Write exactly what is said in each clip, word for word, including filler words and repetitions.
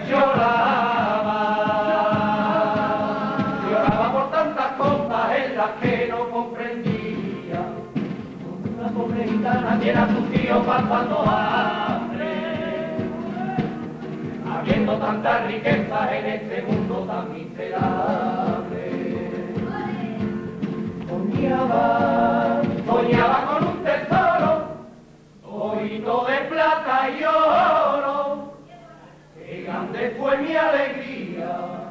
lloraba, lloraba por tantas cosas en las que no comprendía. Una pobre gitana tiene a su tío pasando hambre, habiendo tantas riquezas en este mundo tan miserable. Soñaba, soñaba con un tesoro, todito de plata y oro, qué grande fue mi alegría,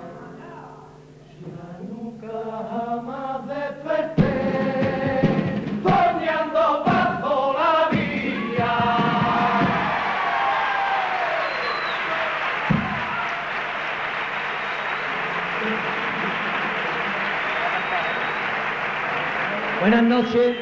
ya nunca jamás desperté, soñando paso la vida. Buenas noches.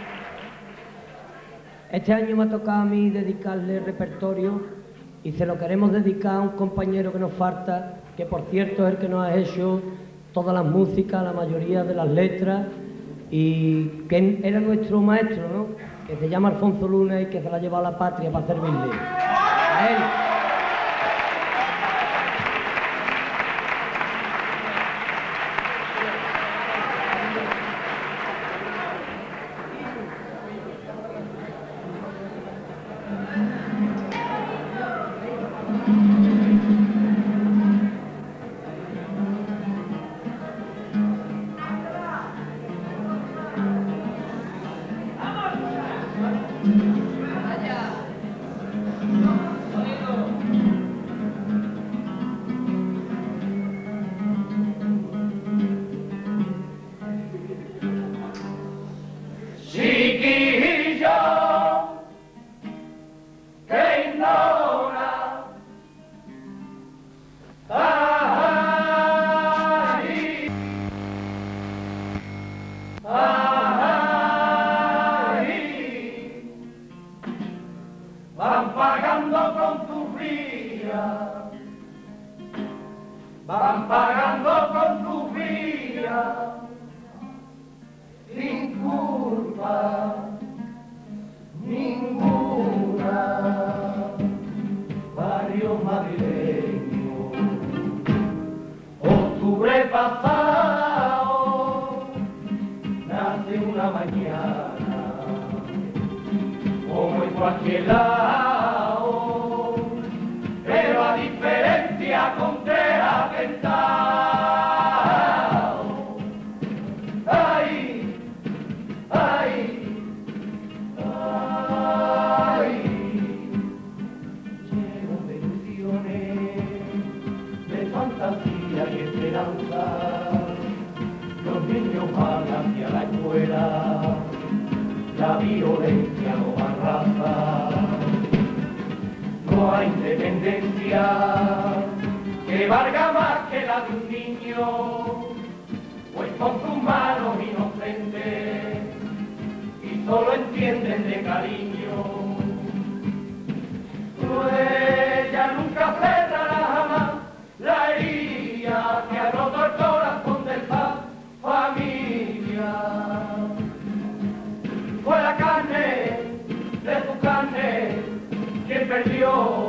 Este año me ha tocado a mí dedicarle repertorio y se lo queremos dedicar a un compañero que nos falta, que por cierto es el que nos ha hecho todas las músicas, la mayoría de las letras, y que era nuestro maestro, ¿no? Que se llama Alfonso Luna y que se la ha llevado a la patria para servirle. A él. Van pagando con su vida, sin culpa ninguna. Barrio madrileño, octubre pasado, nace una mañana, como en cualquier lado, pero a diferencia con tres atentados. Ay, ay, ay, llevo de ilusiones, de fantasía y esperanza. Los niños van hacia la escuela, la violencia no va raza. No hay independencia que valga más que la de un niño, pues con sus manos inocentes y solo entienden de cariño. Ella nunca cerrará jamás la herida que ha roto el corazón de esa familia. Fue la carne de su carne quien perdió.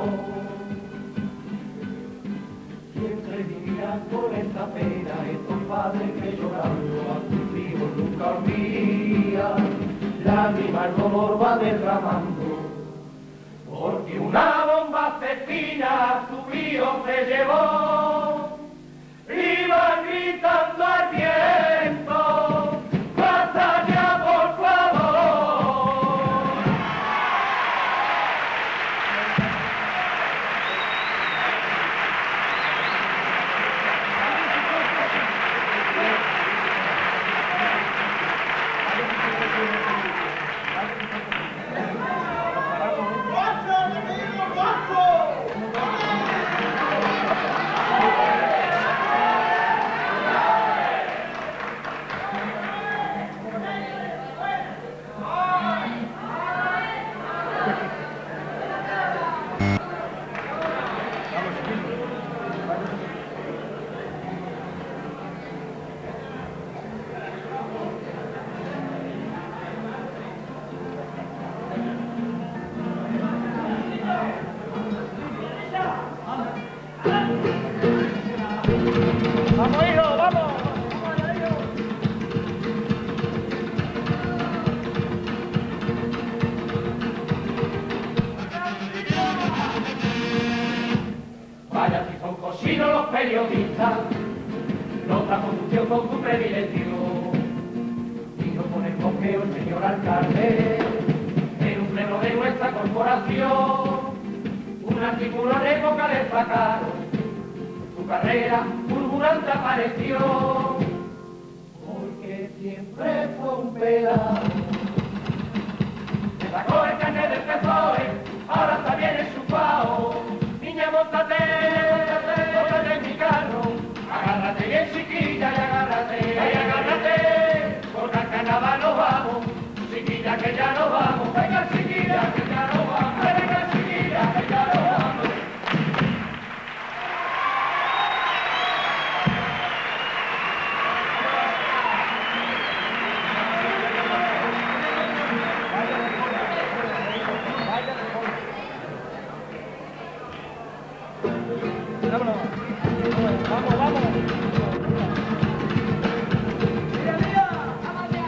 Siempre vivirán con esta pena estos padres que llorando a sus hijos nunca olvidan. Lágrimas el dolor va derramando, porque una bomba asesina a su hijo se llevó. Iba gritando al viento, ¡basta ya, por favor! Vaya si son cochinos los periodistas, nuestra conducción con tu predilección. Y no pone el coqueo el señor alcalde, en un pleno de nuestra corporación, un artículo en época destacaron, su carrera fulgurante apareció, porque siempre fue un pelado. Se sacó el carnet del P S O E, ahora está bien enchufado. Niña, móntate, móntate en mi carro, agárrate bien chiquilla y agárrate, ay, agárrate, porque al carnaval nos vamos, chiquilla que ya nos vamos, venga chiquilla que ya nos vamos, venga chiquilla que ya nos vamos. Vamos, vamos. Mira, mira, vamos allá.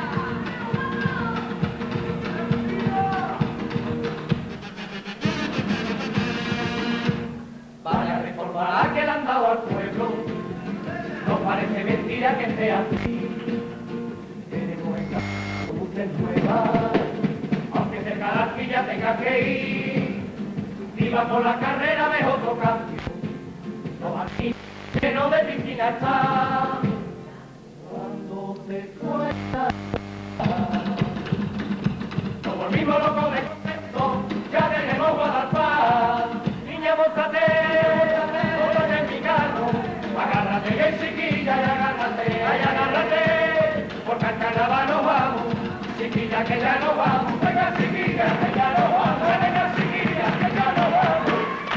Vaya reforma que le han dado al pueblo, no parece mentira que sea así. Tenemos esta luces nuevas, aunque cerca de la silla tenga que ir. Viva por la carrera de otro cambio. No aquí, que no de piscina está, cuando se fue, nos volvimos locos de contento, ya tenemos Guadalpar. Niña, móntate, móntate en mi carro, agárrate bien chiquilla y agárrate, ay, agárrate, porque al carnaval nos vamos, chiquilla que ya nos vamos, venga chiquilla que ya nos vamos, venga chiquilla que ya nos vamos.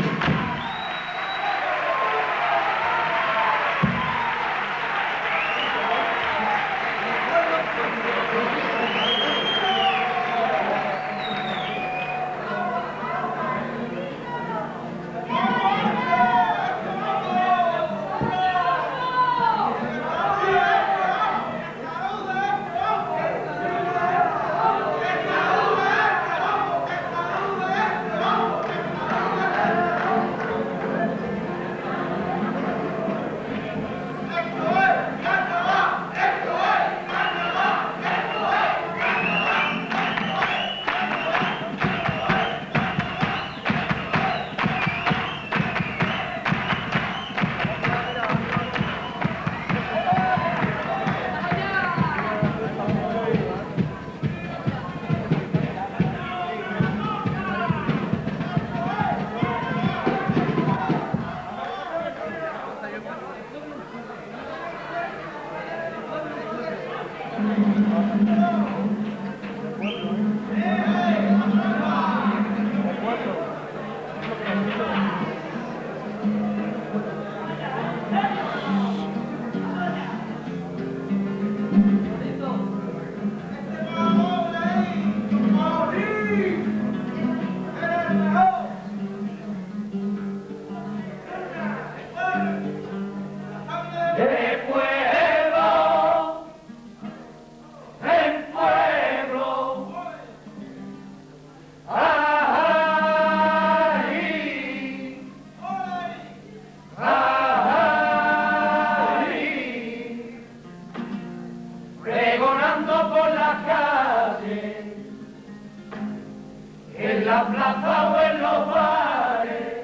la plaza o en los bares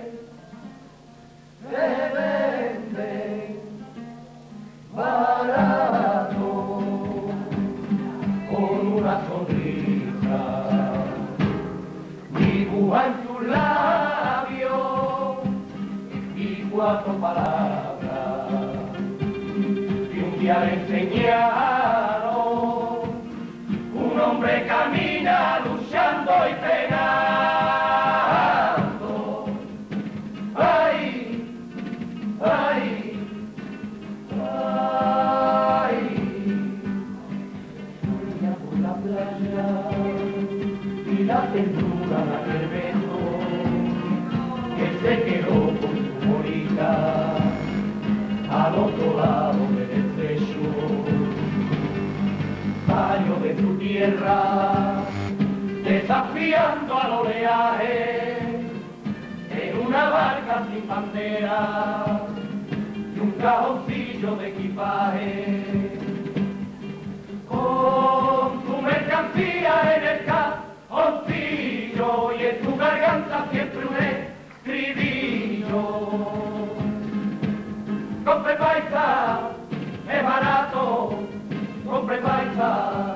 se venden barato con una sonrisa dibujan sus labios y cuatro palabras y un día le enseñaron. Un hombre camina luchando y penando. Ay, ay, ay. Sueña por la playa y la ternura de aquel beso que se quedó con su morita al otro lado del estrecho. Salió de su tierra, desafiando al oleaje, en una barca maleta sin bandera y un cajoncillo de equipaje. Con tu mercancía en el cajoncillo y en tu garganta siempre un estribillo. Compre paisa, es barato, compre paisa.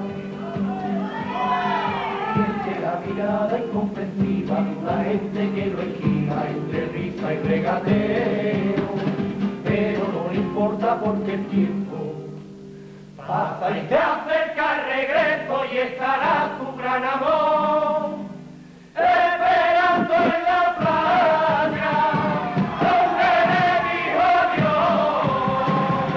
Siente la mirada incomprensiva de una gente que lo esquiva entre risa y regateo, pero no le importa porque el tiempo pasa y se acerca el regreso y estará tu gran amor esperando en la playa donde le dijo adiós.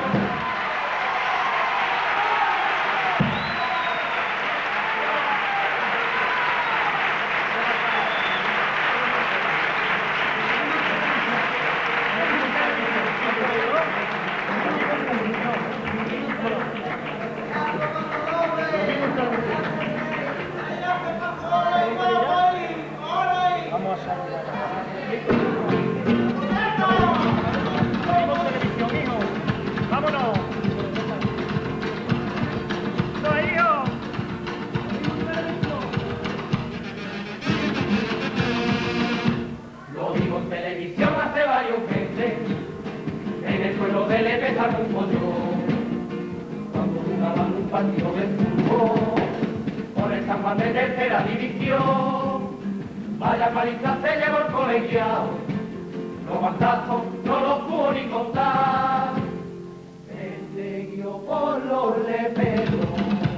Lo digo en televisión hace varios meses, en el pueblo de Lepe salgo un pollo, cuando jugaban un partido de fútbol, por el San Juan de tercera división. Vaya paliza se llevó el colegiado, los bandazos no los pudo ni contar, perseguió por los leperos.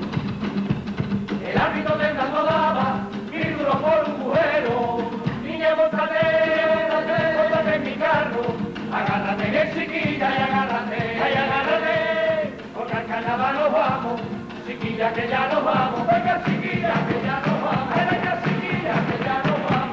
El árbitro tentando daba, y duro por un agujero. Niña, bótate, bótate, bótate en mi carro. Agárrate, que chiquilla, y agárrate, ay, agárrate. Porque al carnaval nos vamos, chiquilla, que ya nos vamos. Venga, chiquilla, que ya nos vamos. Venga, chiquilla, que ya nos vamos.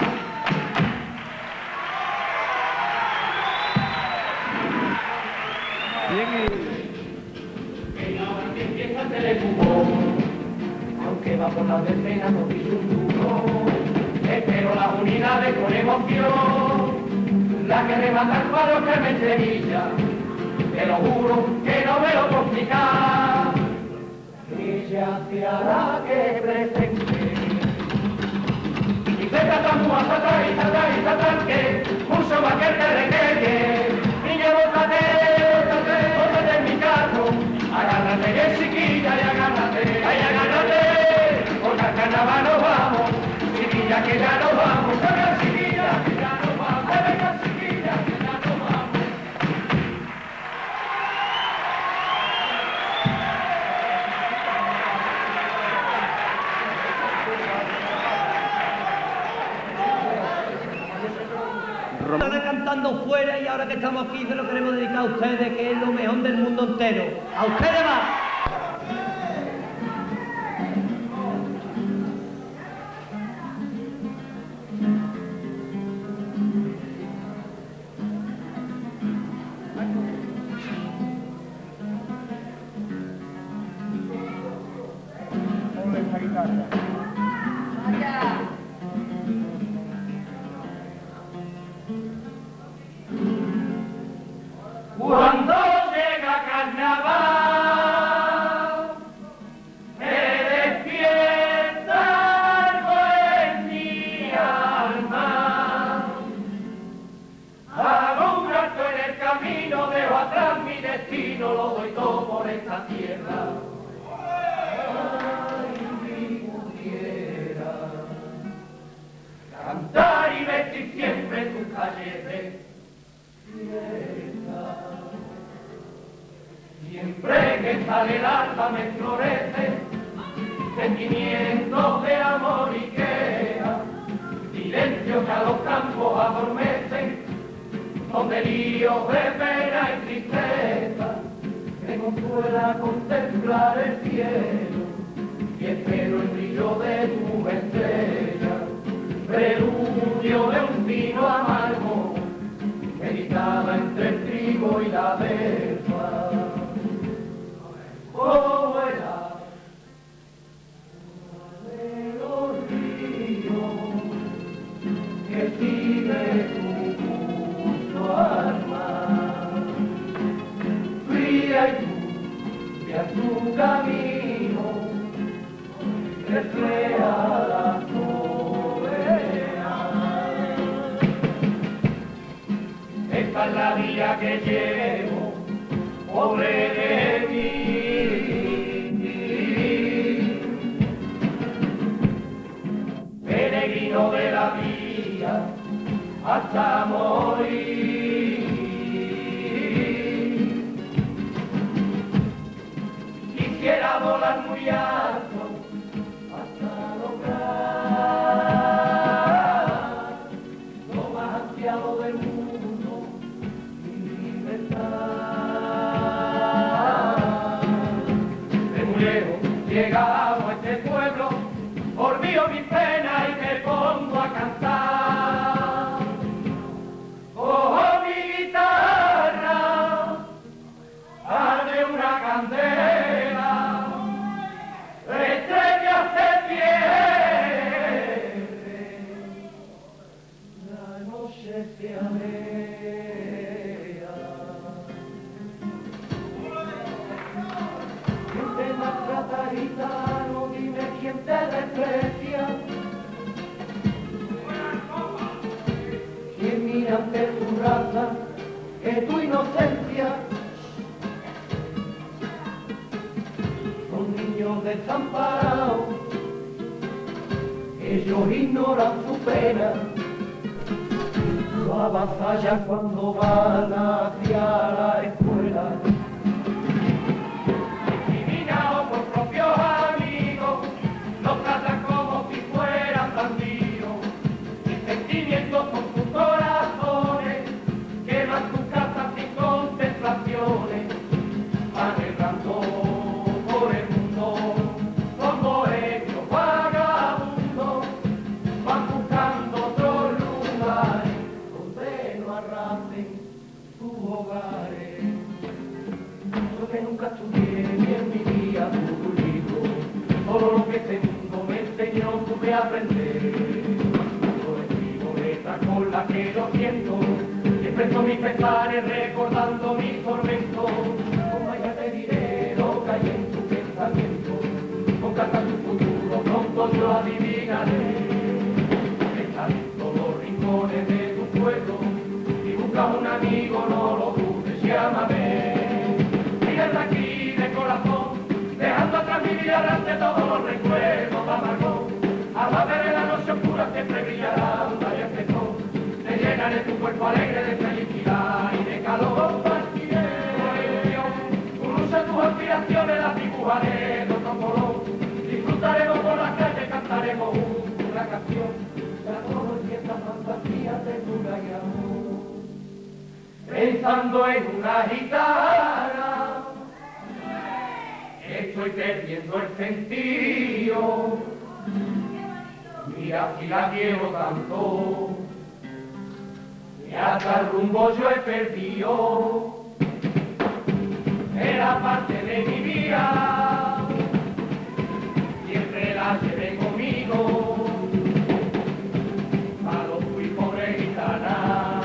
Bien. Que ahora que empieza el telecubón, aunque va por la decena no dice un duro, espero las unidades con emoción, la que me mata el cuadro que me Sevilla, te lo juro que no me lo puedo explicar, ella se hará que presente, y se trata muy a satar y satar y satar que mucho más que te requerie, niña bótate, bótate, bótate en mi carro, agárrate que chiquilla y agárrate, ay agárrate, porque al carnaval nos vamos, chiquilla que ya nos vamos, venga chiquilla que ya nos vamos, venga chiquilla que ya nos vamos. Están cantando fuera y ahora que estamos aquí se lo queremos dedicar a ustedes, que es lo mejor del mundo entero. ¡A ustedes va! Cuando llega carnaval, me despierta algo en mi alma. Hago un alto en el camino, dejo atrás mi destino, lo doy todo por esta tierra. Ay, si pudiera cantar y vestir siempre tus calles de fiesta. Siempre que sale el alma me florece sentimientos de amor y queja, silencio que a los campos adormecen, donde líos de pena y tristeza, me consuela contemplar el cielo y espero el brillo de tu estrella, preludio de un vino amargo, meditada entre el trigo y la verja. Oh, vuela de los ríos que sigue tu refleja la soledad. Esta es la vida que llevo, pobre de mí. Peregrino de la vida hasta morir. Quisiera volar muy alto hasta lograr lo más ansiado del mundo, mi libertad. De muy lejos llegamos a este pueblo, olvido mi pena y me pongo a cantar. Cojo mi guitarra, arde una candela, estrella se pierde, la noche se aleja. ¿Quién te maltrata, gitano? Dime quién te desprecia. ¿Quién mira ante tu raza que tu inocencia? Son niños desamparados, ellos ignoran su pena, lo avasallan cuando van hacia la escuela. Discriminados por propios amigos, los tratan como si fueran bandidos. Mis sentimientos con sus corazones, queman sus casas sin contemplaciones, van errando por el mundo como ellos vagabundos, van buscando otros lugares donde no arrasen sus hogares. Yo que nunca estudié ni en mi vida tuve un libro, todo lo que este mundo me enseñó tuve a aprender. Yo escribo letras con las que yo siento, y expreso mis pesares recordando mis tormentos. Con Maya te diré lo que hay en tu pensamiento, con carta tu futuro pronto yo adivinaré. Está en todos los rincones de tu pueblo, si buscas un amigo no lo dudes, llámame. Mira de aquí de corazón, dejando atrás mi vida errante todos los recuerdos de amargor. A la ver en la noche oscura siempre brillará un rayo espesor, te llenaré tu cuerpo alegre de felicidad y de calor. Partiré con ilusión, tu lucha, tus aspiraciones las dibujaré de otro color. Disfrutaremos por la calle, cantaremos juntos una canción, ya todo en estas fantasías de tu gran amor. Pensando en una gitana, estoy perdiendo el sentido. Mira si la quiero tanto, y hasta el rumbo yo he perdido. Era parte de mi vida, siempre la llevé conmigo. Malo fui pobre gitana,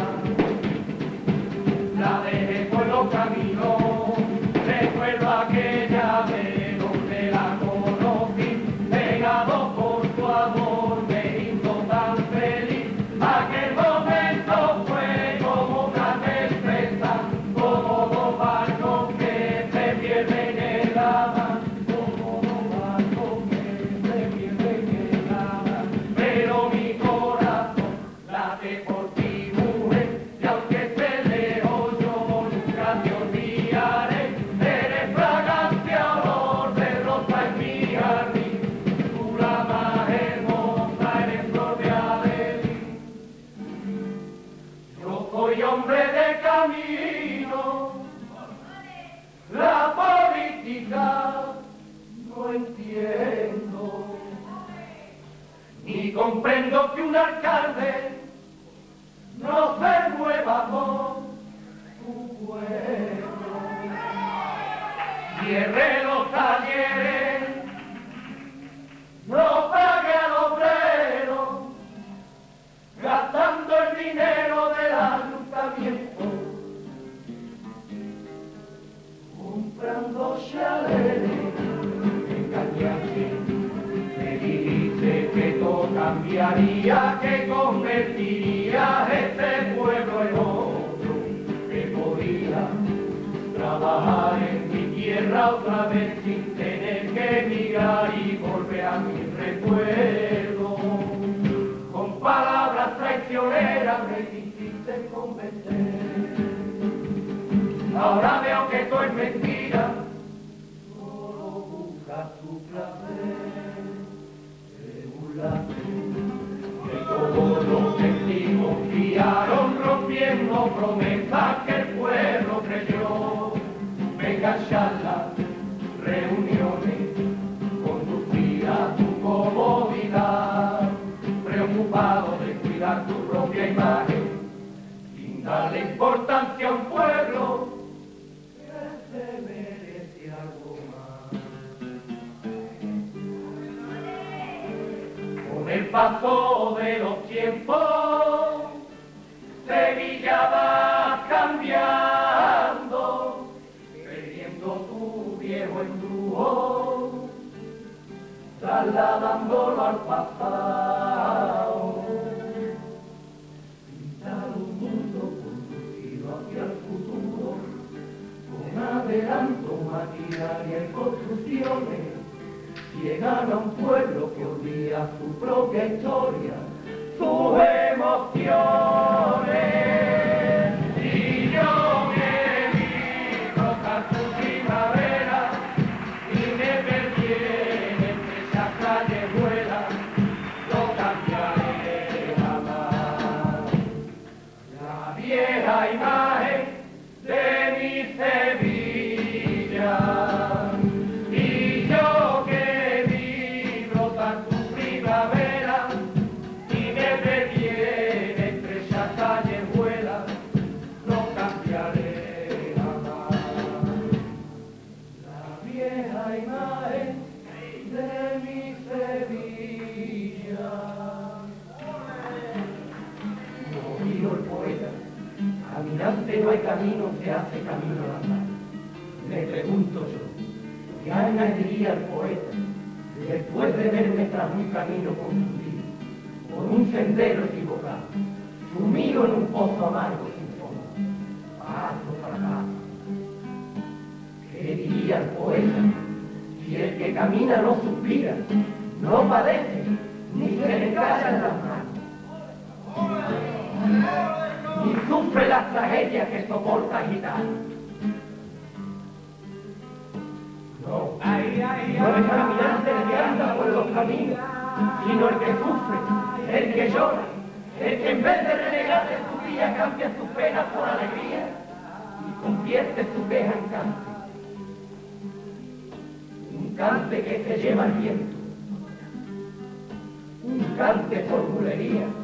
la dejé por los caminos. Recuerdo aquella vez donde la conocí, pegado por tu amor me hizo tan feliz. Aquel momento fue como una tempestad, como dos barcos que se pierden en la mar, como dos barcos que se pierden en la mar. Pero mi corazón late por ti, mujer, y aunque esté lejos yo nunca te olvidaré. Eres fragancia, olor de rosa en mi jardín, tú la más hermosa, eres flor de alegría. Yo soy hombre de camino, la política no entiendo, ni comprendo que un alcalde no se mueva por tu pueblo. Cierre los talleres, no pague al obrero, gastando el dinero del ayuntamiento, comprando chaleres, engañaste, haría que convertiría este pueblo en otro, que podía trabajar en mi tierra otra vez sin tener que mirar y volver a mi recuerdo. Con palabras traicioneras me quisiste convencer. Ahora veo que todo es mentira, solo buscas tu placer, te burlaste de todos los testigos, guiaron rompiendo promesas que el pueblo creyó. Venga charlas, reuniones, con tu vida, tu comodidad, preocupado de cuidar tu propia imagen, sin darle importancia a un pueblo que se merece algo más. Con el paso de los tiempos, Sevilla va cambiando, perdiendo tu viejo embrujo, trasladándolo al pasado. Pintar un mundo conducido hacia el futuro, con adelanto, maquinaria y construcciones, llegan a un pueblo que olvida su propia historia, sus emociones. Y yo me vi rotar tu primavera y me perdí entre esas callejuelas, no cambiaré jamás la vieja imagen de mi Sevilla. Y yo que vi brotar tu primavera y me perdí entre esas callejuelas, no cambiaré jamás la vieja imagen de mi Sevilla. No dijo el poeta, caminante no hay camino, se hace camino al andar. Me pregunto yo, ¿qué añadiría el poeta después de verme tras un camino confundido, por un sendero equivocado, sumido en un pozo amargo sin fondo, paso para paso? ¿Qué diría el poeta si el que camina no suspira, no padece, ni se le callan las manos, ni sufre las tragedias que soporta agitar? No, no es el caminante el que anda por los caminos, sino el que sufre, el que llora, el que en vez de renegar de su vida cambia sus penas por alegría y convierte su queja en cante. Un cante que se lleva el viento, un cante por bulería,